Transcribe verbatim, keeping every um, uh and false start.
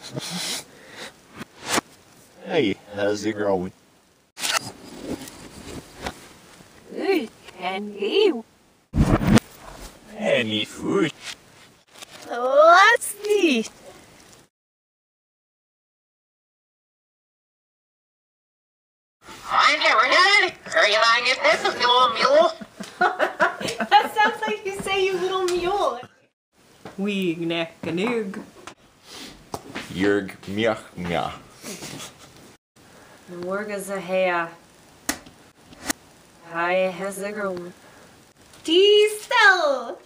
Hey, how's it going? Good, and you? Any food? What's this? I never had it. Are you lying at this, you little mule? That sounds like you say, you little mule. Weeg neck and oog. Jurg miach mia. Morgen ze her. Hij has a grown. Die stel.